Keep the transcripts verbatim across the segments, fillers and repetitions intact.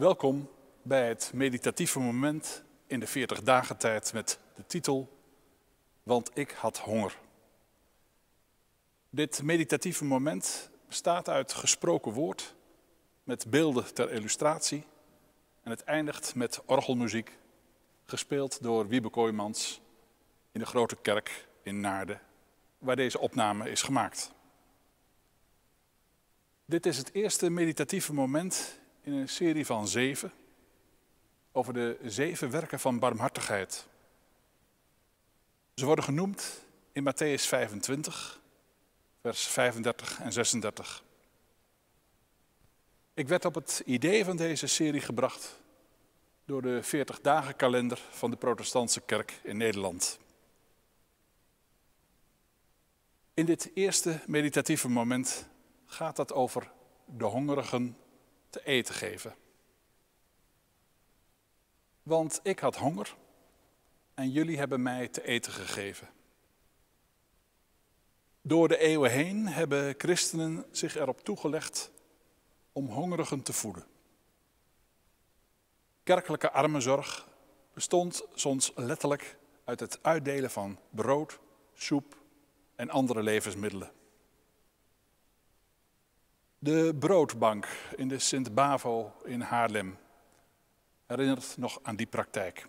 Welkom bij het meditatieve moment in de veertig dagen tijd met de titel Want ik had honger. Dit meditatieve moment bestaat uit gesproken woord met beelden ter illustratie en het eindigt met orgelmuziek, gespeeld door Wiebe Kooijmans in de Grote Kerk in Naarden, waar deze opname is gemaakt. Dit is het eerste meditatieve moment in een serie van zeven over de zeven werken van barmhartigheid. Ze worden genoemd in Mattheüs vijfentwintig, vers vijfendertig en zesendertig. Ik werd op het idee van deze serie gebracht door de veertig dagen kalender van de Protestantse Kerk in Nederland. In dit eerste meditatieve moment gaat het over de hongerigen te eten geven. Want ik had honger en jullie hebben mij te eten gegeven. Door de eeuwen heen hebben christenen zich erop toegelegd om hongerigen te voeden. Kerkelijke armenzorg bestond soms letterlijk uit het uitdelen van brood, soep en andere levensmiddelen. De broodbank in de Sint-Bavo in Haarlem herinnert nog aan die praktijk.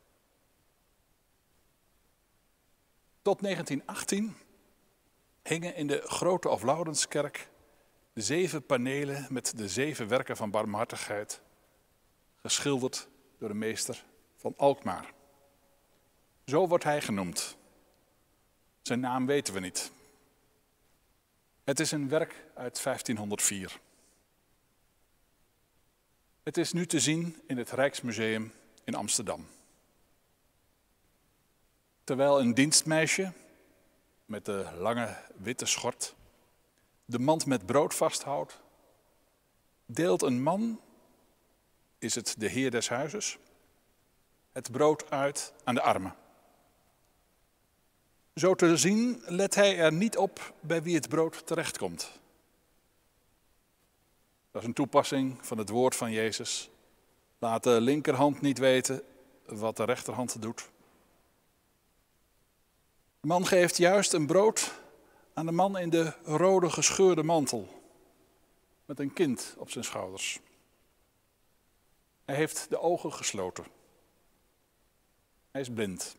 Tot negentien achttien hingen in de Grote of Laurenskerk de zeven panelen met de zeven werken van barmhartigheid, geschilderd door de meester van Alkmaar. Zo wordt hij genoemd. Zijn naam weten we niet. Het is een werk uit vijftienhonderdvier. Het is nu te zien in het Rijksmuseum in Amsterdam. Terwijl een dienstmeisje met de lange witte schort de mand met brood vasthoudt, deelt een man, is het de heer des huizes, het brood uit aan de armen. Zo te zien let hij er niet op bij wie het brood terechtkomt. Dat is een toepassing van het woord van Jezus. Laat de linkerhand niet weten wat de rechterhand doet. De man geeft juist een brood aan de man in de rode gescheurde mantel, met een kind op zijn schouders. Hij heeft de ogen gesloten. Hij is blind.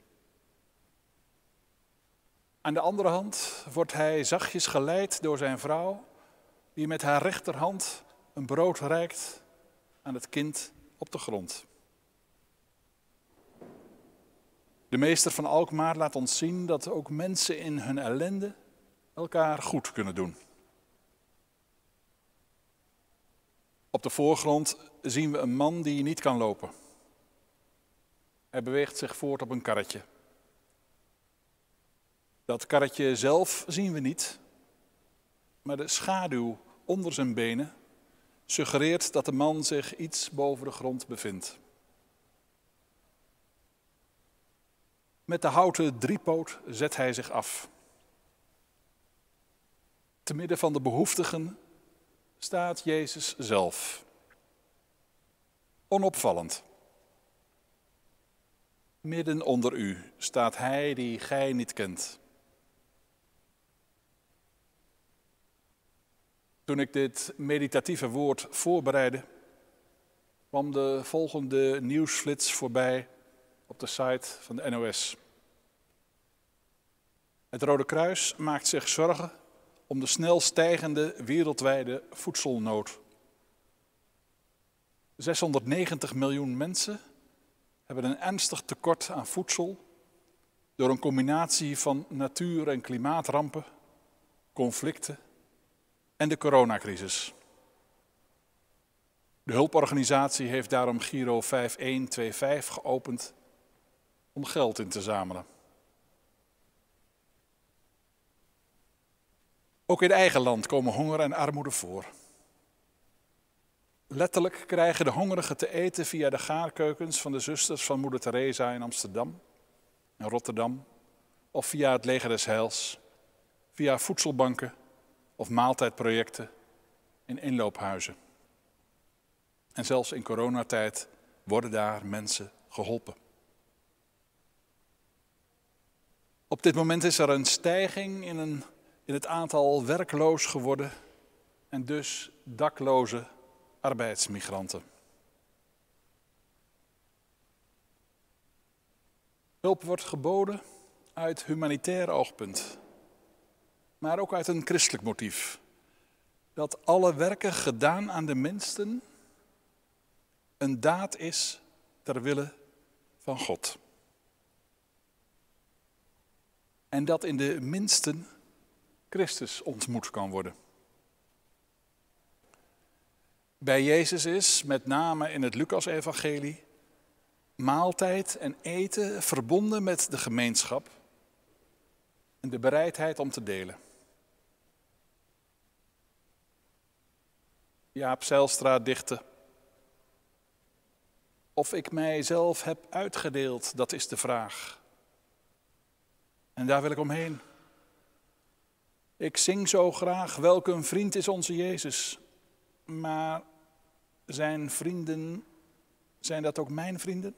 Aan de andere hand wordt hij zachtjes geleid door zijn vrouw, die met haar rechterhand een brood reikt aan het kind op de grond. De meester van Alkmaar laat ons zien dat ook mensen in hun ellende elkaar goed kunnen doen. Op de voorgrond zien we een man die niet kan lopen. Hij beweegt zich voort op een karretje. Dat karretje zelf zien we niet, maar de schaduw onder zijn benen suggereert dat de man zich iets boven de grond bevindt. Met de houten driepoot zet hij zich af. Te midden van de behoeftigen staat Jezus zelf. Onopvallend. Midden onder u staat hij die gij niet kent. Toen ik dit meditatieve woord voorbereidde, kwam de volgende nieuwsflits voorbij op de site van de N O S. Het Rode Kruis maakt zich zorgen om de snel stijgende wereldwijde voedselnood. zeshonderdnegentig miljoen mensen hebben een ernstig tekort aan voedsel door een combinatie van natuur- en klimaatrampen, conflicten en de coronacrisis. De hulporganisatie heeft daarom Giro vijf een twee vijf geopend om geld in te zamelen. Ook in eigen land komen honger en armoede voor. Letterlijk krijgen de hongerigen te eten via de gaarkeukens van de zusters van Moeder Teresa in Amsterdam en Rotterdam, of via het Leger des Heils, via voedselbanken of maaltijdprojecten in inloophuizen. En zelfs in coronatijd worden daar mensen geholpen. Op dit moment is er een stijging in, een, in het aantal werkloos geworden en dus dakloze arbeidsmigranten. Hulp wordt geboden uit humanitair oogpunt, maar ook uit een christelijk motief. Dat alle werken gedaan aan de minsten een daad is ter wille van God. En dat in de minsten Christus ontmoet kan worden. Bij Jezus is, met name in het Lucas-evangelie, maaltijd en eten verbonden met de gemeenschap en de bereidheid om te delen. Jaap Zijlstra dichtte: of ik mijzelf heb uitgedeeld, dat is de vraag. En daar wil ik omheen. Ik zing zo graag, welk een vriend is onze Jezus. Maar zijn vrienden, zijn dat ook mijn vrienden?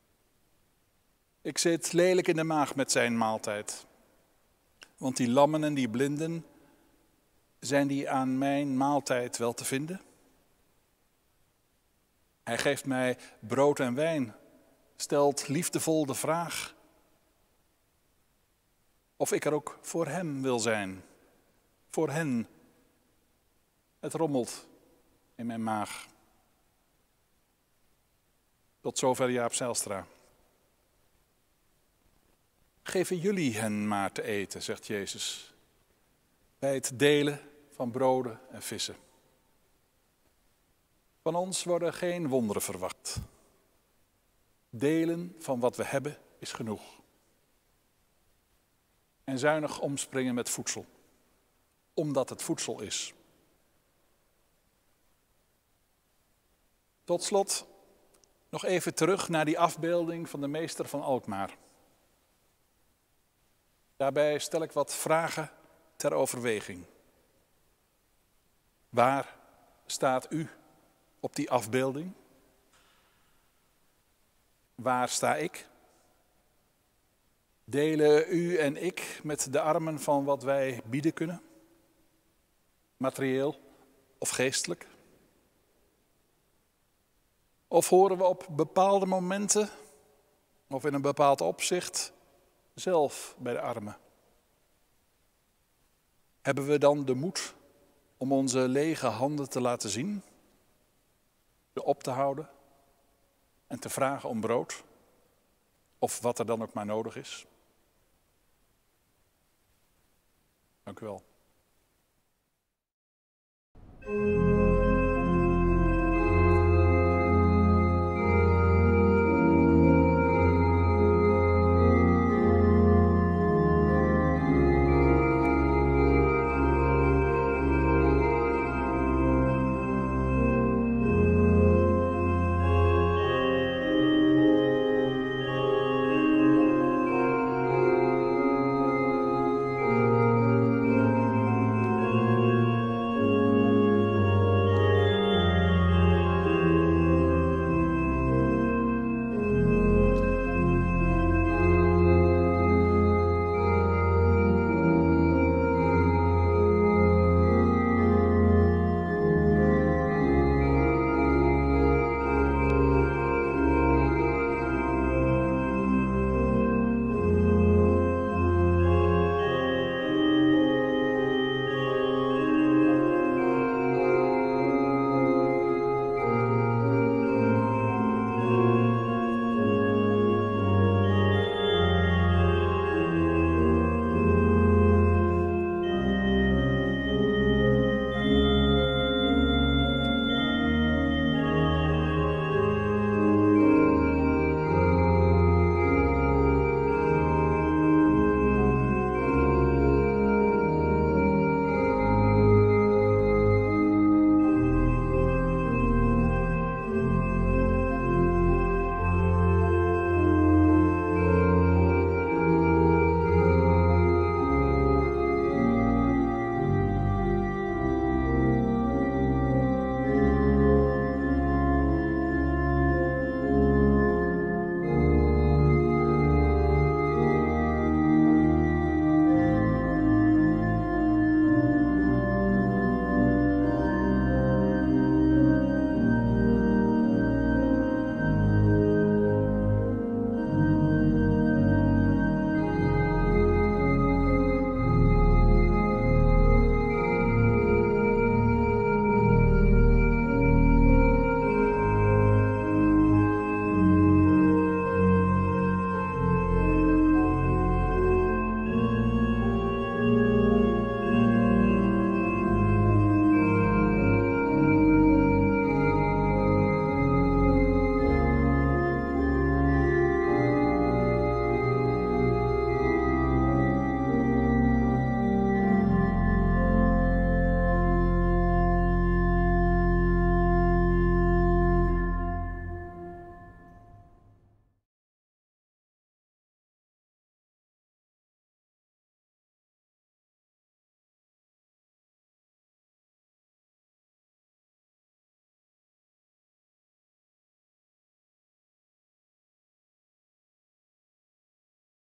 Ik zit lelijk in de maag met zijn maaltijd. Want die lammen en die blinden, zijn die aan mijn maaltijd wel te vinden? Hij geeft mij brood en wijn, stelt liefdevol de vraag of ik er ook voor hem wil zijn, voor hen. Het rommelt in mijn maag. Tot zover Jaap Zijlstra. Geven jullie hen maar te eten, zegt Jezus, bij het delen van broden en vissen. Van ons worden geen wonderen verwacht. Delen van wat we hebben is genoeg. En zuinig omspringen met voedsel, omdat het voedsel is. Tot slot nog even terug naar die afbeelding van de meester van Alkmaar. Daarbij stel ik wat vragen ter overweging. Waar staat u op die afbeelding? Waar sta ik? Delen u en ik met de armen van wat wij bieden kunnen? Materieel of geestelijk? Of horen we op bepaalde momenten of in een bepaald opzicht zelf bij de armen? Hebben we dan de moed om onze lege handen te laten zien, ze op te houden en te vragen om brood? Of wat er dan ook maar nodig is? Dank u wel.